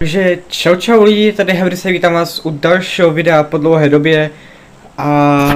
Takže čau lidi, tady Hebry se vítám vás u dalšího videa po dlouhé době a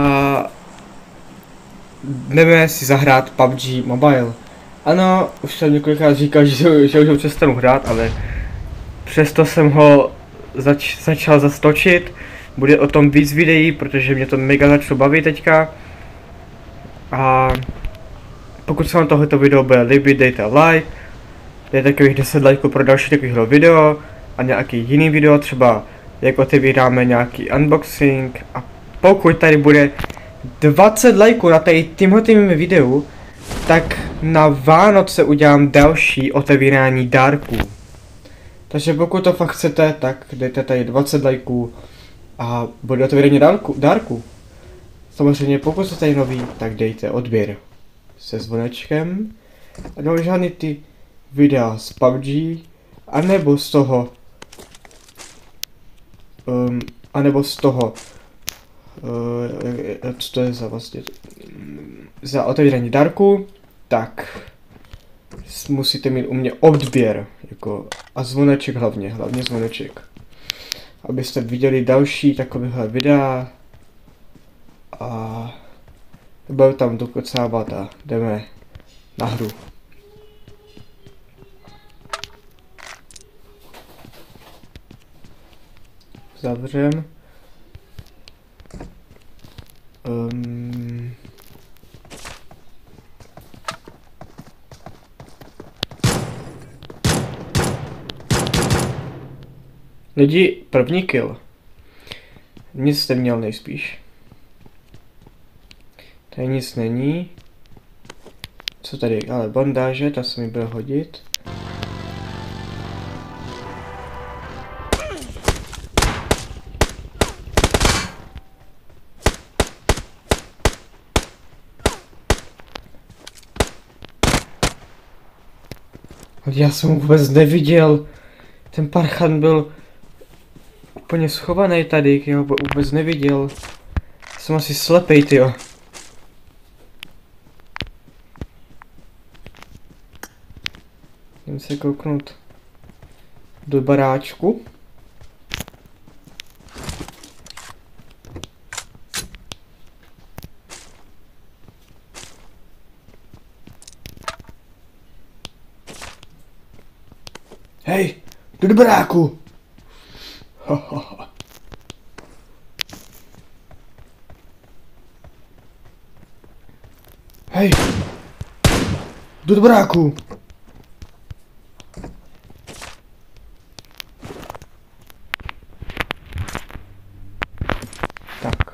jdeme si zahrát PUBG Mobile. Ano, už jsem několikrát říkal, že už ho přestanu hrát, ale přesto jsem ho začal zastočit. Bude o tom víc videí, protože mě to mega začalo bavit teďka. A pokud se vám tohleto video bude líbit, dejte like, dejte takových 10 lajků pro další takovýhle video a nějaký jiný video, třeba jak otevíráme nějaký unboxing. A pokud tady bude 20 lajků na tímhle videu, tak na Vánoce udělám další otevírání dárků. Takže pokud to fakt chcete, tak dejte tady 20 lajků a bude otevírání dárků. Samozřejmě pokud jste tady nový, tak dejte odběr se zvonečkem a do žádný ty videa z PUBG, anebo z toho co to je za vlastně za otevírání dárku, tak musíte mít u mě odběr jako a zvoneček hlavně zvoneček, abyste viděli další takovéhle videa a budu tam dokocávat a jdeme na hru. Zavřem. Lidi, první kill. Nic jste měl nejspíš. Tady nic není. Co tady? Ale bandáže, ta se mi bude hodit. Já jsem vůbec neviděl. Ten parchan byl úplně schovaný tady, já ho vůbec neviděl. Jsem asi slepej, tyjo. Jdem se kouknout do baráčku. Hej, jdu do baráku! Hej, jdu do baráku! Tak.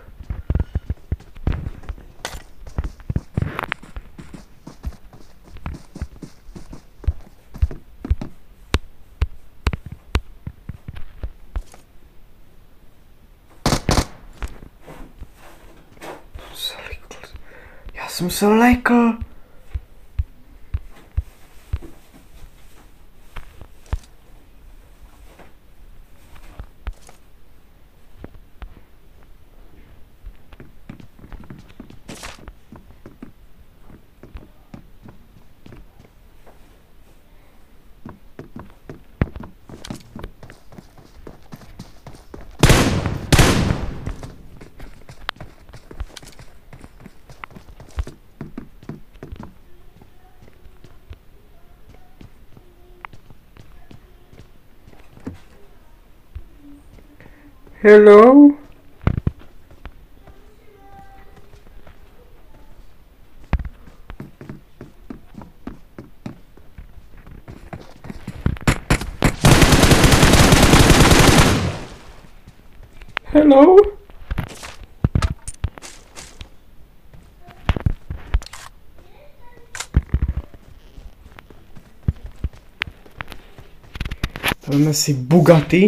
Já jsem se lekl. Hello? Hello? Vezmeme si Bugatti.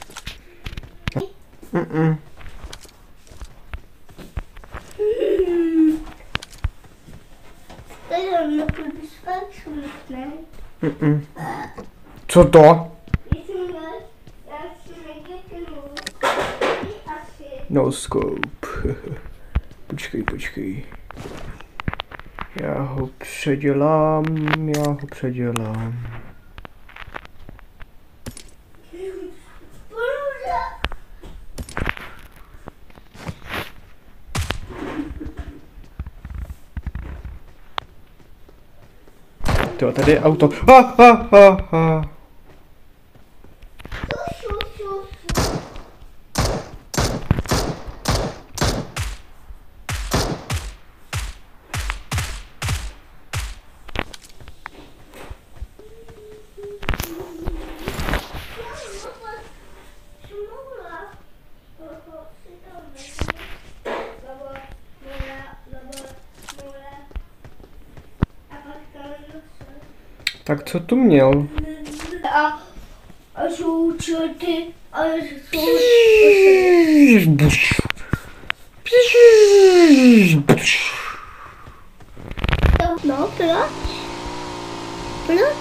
Co to? No scope. Počkej. Já ho předělám. Jo, tady je auto. Tak co tu měl? A jsou čerty, a jsou... No, proč? Proč?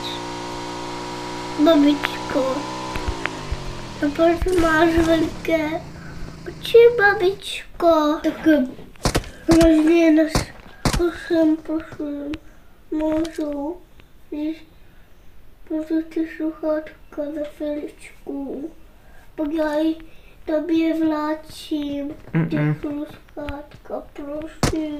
Babičko. A proč máš velké oči, babičko? Tak možná nás pošlem. Můžu, když budu ty sluchátka na chviličku. Pak já ji tobě vláčím. Ty sluchátka, prosím.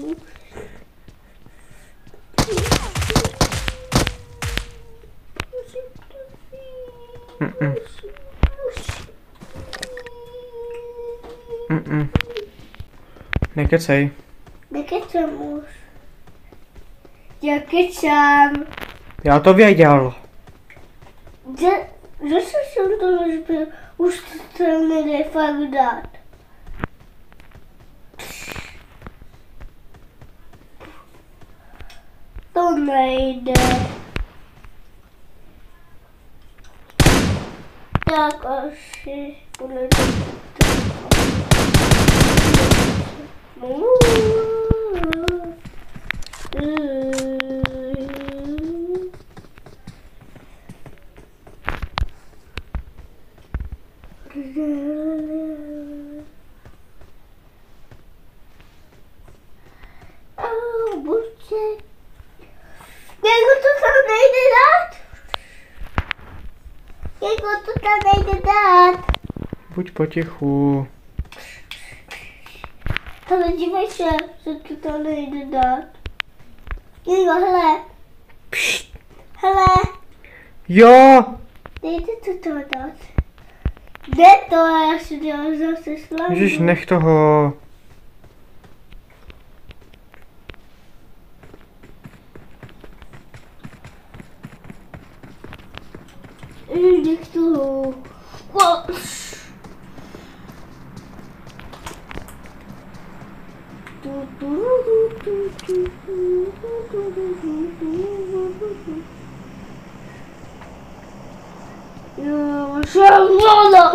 Nekecej. Nekecám už. Já kecám. Já to věděl. Zase jsem to nezbyl. Už to nejde fakt dát. To nejde. Tak asi bude to. Jako to tam nejde dát? Jako to tam nejde dát? Buď potichu. Ale dívej se, že to tam nejde dát. Jako, hele. Pšt. Hele. Jo! Nejde to tam dát. Jde to, a já si dělám zase slavu. Ježiš, nech toho. Nech toho. Jo, šalona.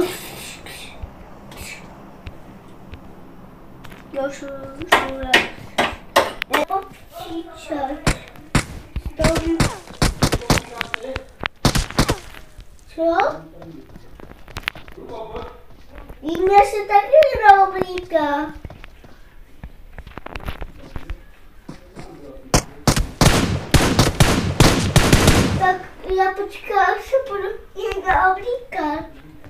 Jo, šalona. Nepopříčet. Co? Mě se taky neoblíká. Tak já počkám, až se budu někde oblíkat.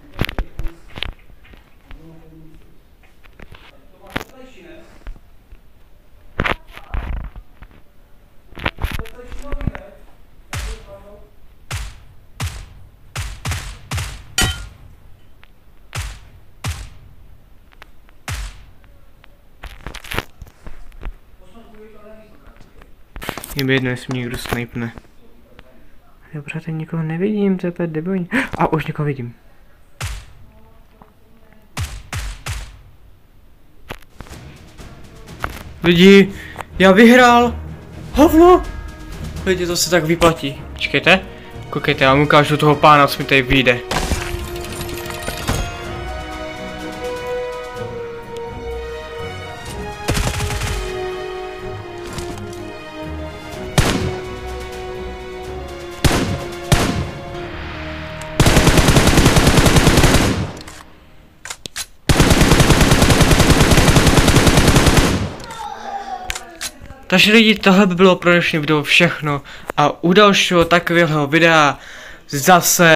Je mi jedno, jestli mě někdo snipne. Dobře, teď nikoho nevidím, to je úplně debilní. A už někoho vidím. Lidi, já vyhrál! Hovno! Lidi, to se tak vyplatí. Počkejte, koukejte, já mu ukážu toho pána, co mi tady vyjde. Takže lidi, tohle by bylo pro dnešní video všechno a u dalšího takového videa zase